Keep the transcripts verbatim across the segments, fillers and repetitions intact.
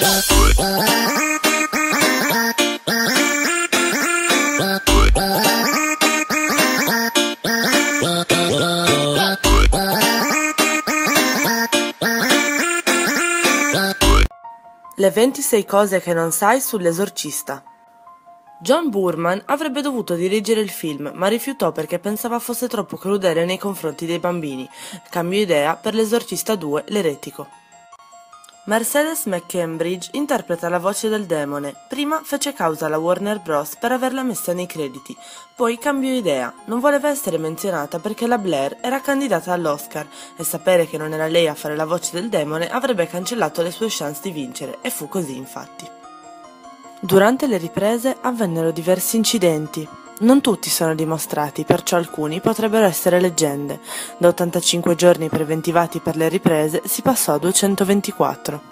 Le ventisei cose che non sai sull'esorcista. John Boorman avrebbe dovuto dirigere il film, ma rifiutò perché pensava fosse troppo crudele nei confronti dei bambini. Cambiò idea per L'Esorcista due, l'eretico. Mercedes McCambridge interpreta la voce del demone. Prima fece causa alla Warner Bros. Per averla messa nei crediti, poi cambiò idea. Non voleva essere menzionata perché la Blair era candidata all'Oscar e sapere che non era lei a fare la voce del demone avrebbe cancellato le sue chance di vincere, e fu così infatti. Durante le riprese avvennero diversi incidenti. Non tutti sono dimostrati, perciò alcuni potrebbero essere leggende. Da ottantacinque giorni preventivati per le riprese si passò a duecentoventiquattro.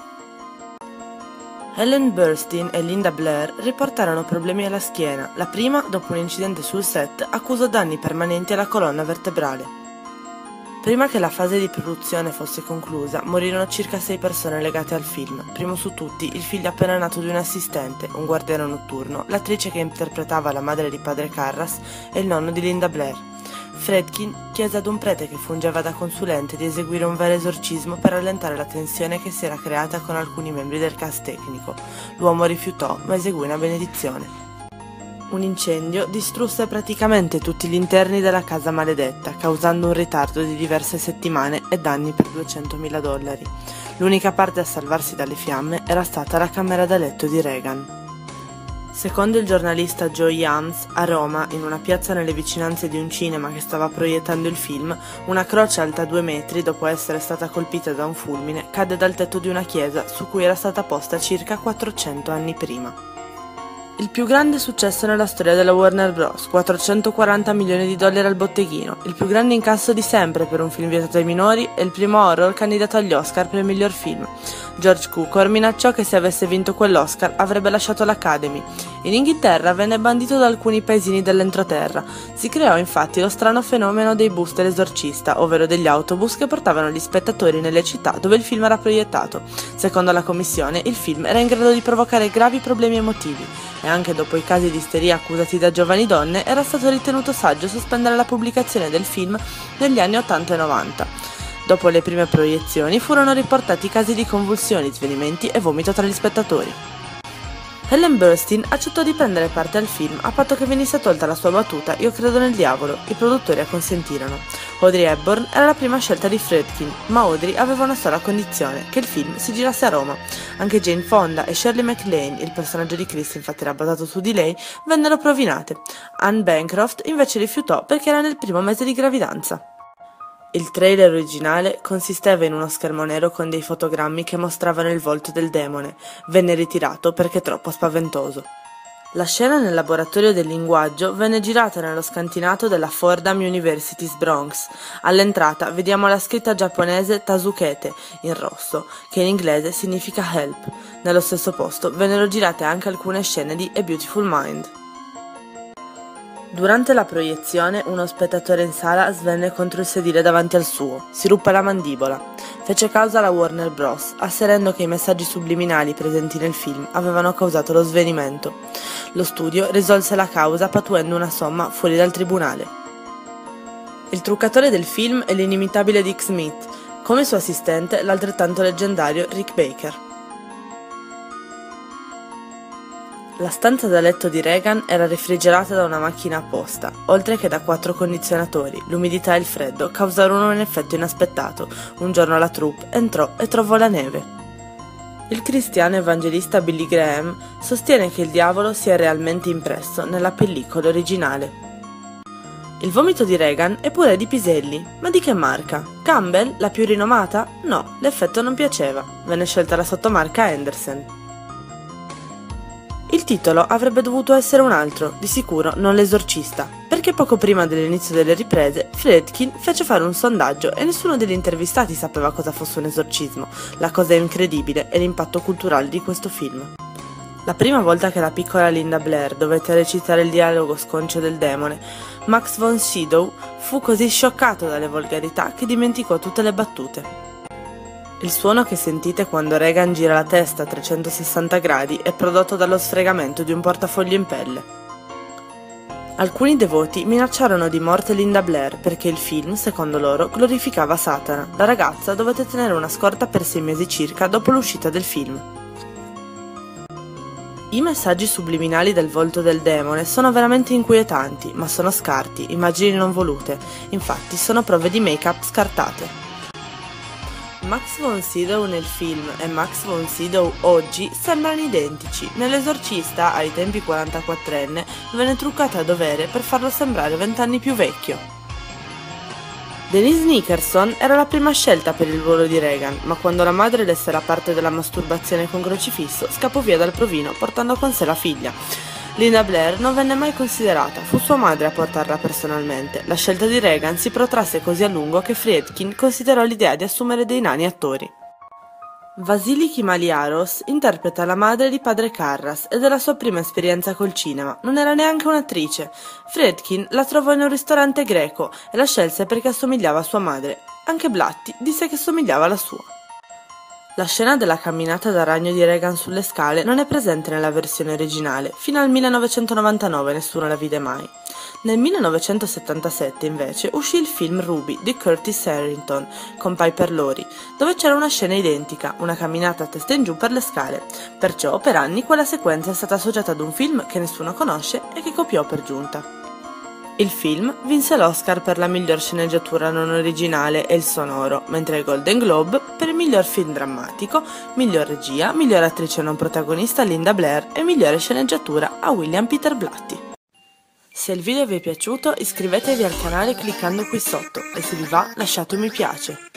Ellen Burstyn e Linda Blair riportarono problemi alla schiena. La prima, dopo un incidente sul set, accusò danni permanenti alla colonna vertebrale. Prima che la fase di produzione fosse conclusa, morirono circa sei persone legate al film. Primo su tutti, il figlio appena nato di un assistente, un guardiano notturno, l'attrice che interpretava la madre di padre Carras e il nonno di Linda Blair. Friedkin chiese ad un prete che fungeva da consulente di eseguire un vero esorcismo per allentare la tensione che si era creata con alcuni membri del cast tecnico. L'uomo rifiutò, ma eseguì una benedizione. Un incendio distrusse praticamente tutti gli interni della casa maledetta, causando un ritardo di diverse settimane e danni per duecentomila dollari. L'unica parte a salvarsi dalle fiamme era stata la camera da letto di Reagan. Secondo il giornalista Joe Yams, a Roma, in una piazza nelle vicinanze di un cinema che stava proiettando il film, una croce alta due metri, dopo essere stata colpita da un fulmine, cadde dal tetto di una chiesa su cui era stata posta circa quattrocento anni prima. Il più grande successo nella storia della Warner Bros., quattrocentoquaranta milioni di dollari al botteghino, il più grande incasso di sempre per un film vietato ai minori e il primo horror candidato agli Oscar per il miglior film. George Cukor minacciò che se avesse vinto quell'Oscar avrebbe lasciato l'Academy. In Inghilterra venne bandito da alcuni paesini dell'entroterra. Si creò infatti lo strano fenomeno dei bus dell'esorcista, ovvero degli autobus che portavano gli spettatori nelle città dove il film era proiettato. Secondo la commissione, il film era in grado di provocare gravi problemi emotivi e anche dopo i casi di isteria accusati da giovani donne era stato ritenuto saggio sospendere la pubblicazione del film negli anni ottanta e novanta. Dopo le prime proiezioni furono riportati casi di convulsioni, svenimenti e vomito tra gli spettatori. Ellen Burstyn accettò di prendere parte al film a patto che venisse tolta la sua battuta "Io credo nel diavolo". I produttori acconsentirono. Audrey Hepburn era la prima scelta di Friedkin, ma Audrey aveva una sola condizione: che il film si girasse a Roma. Anche Jane Fonda e Shirley MacLaine, il personaggio di Chris infatti era basato su di lei, vennero provinate. Anne Bancroft invece rifiutò perché era nel primo mese di gravidanza. Il trailer originale consisteva in uno schermo nero con dei fotogrammi che mostravano il volto del demone. Venne ritirato perché troppo spaventoso. La scena nel laboratorio del linguaggio venne girata nello scantinato della Fordham University's Bronx. All'entrata vediamo la scritta giapponese Tasukete, in rosso, che in inglese significa help. Nello stesso posto vennero girate anche alcune scene di A Beautiful Mind. Durante la proiezione, uno spettatore in sala svenne contro il sedile davanti al suo, si ruppe la mandibola. Fece causa alla Warner Bros., asserendo che i messaggi subliminali presenti nel film avevano causato lo svenimento. Lo studio risolse la causa pattuendo una somma fuori dal tribunale. Il truccatore del film è l'inimitabile Dick Smith, come suo assistente l'altrettanto leggendario Rick Baker. La stanza da letto di Reagan era refrigerata da una macchina apposta, oltre che da quattro condizionatori. L'umidità e il freddo causarono un effetto inaspettato. Un giorno la troupe entrò e trovò la neve. Il cristiano evangelista Billy Graham sostiene che il diavolo sia realmente impresso nella pellicola originale. Il vomito di Reagan è pure di piselli, ma di che marca? Campbell, la più rinomata? No, l'effetto non piaceva. Venne scelta la sottomarca Anderson. Il titolo avrebbe dovuto essere un altro, di sicuro non L'Esorcista, perché poco prima dell'inizio delle riprese Friedkin fece fare un sondaggio e nessuno degli intervistati sapeva cosa fosse un esorcismo. La cosa incredibile è l'impatto culturale di questo film. La prima volta che la piccola Linda Blair dovette recitare il dialogo sconcio del demone, Max von Sydow fu così scioccato dalle volgarità che dimenticò tutte le battute. Il suono che sentite quando Regan gira la testa a trecentosessanta gradi è prodotto dallo sfregamento di un portafoglio in pelle. Alcuni devoti minacciarono di morte Linda Blair perché il film, secondo loro, glorificava Satana. La ragazza dovette tenere una scorta per sei mesi circa dopo l'uscita del film. I messaggi subliminali del volto del demone sono veramente inquietanti, ma sono scarti, immagini non volute, infatti sono prove di make-up scartate. Max von Sydow nel film e Max von Sydow oggi sembrano identici. Nell'Esorcista, ai tempi quarantaquattrenne, venne truccata a dovere per farlo sembrare vent'anni più vecchio. Denise Nickerson era la prima scelta per il ruolo di Regan, ma quando la madre lesse la parte della masturbazione con crocifisso, scappò via dal provino portando con sé la figlia. Linda Blair non venne mai considerata, fu sua madre a portarla personalmente. La scelta di Regan si protrasse così a lungo che Friedkin considerò l'idea di assumere dei nani attori. Vasily Kimaliaros interpreta la madre di padre Karras ed è la sua prima esperienza col cinema. Non era neanche un'attrice. Friedkin la trovò in un ristorante greco e la scelse perché assomigliava a sua madre. Anche Blatty disse che somigliava alla sua. La scena della camminata da ragno di Regan sulle scale non è presente nella versione originale, fino al millenovecentonovantanove nessuno la vide mai. Nel millenovecentosettantasette invece uscì il film Ruby di Curtis Harrington con Piper Laurie, dove c'era una scena identica, una camminata a testa in giù per le scale. Perciò per anni quella sequenza è stata associata ad un film che nessuno conosce e che copiò per giunta. Il film vinse l'Oscar per la miglior sceneggiatura non originale e il sonoro, mentre il Golden Globe per il miglior film drammatico, miglior regia, miglior attrice non protagonista Linda Blair e migliore sceneggiatura a William Peter Blatty. Se il video vi è piaciuto iscrivetevi al canale cliccando qui sotto e se vi va lasciate un mi piace.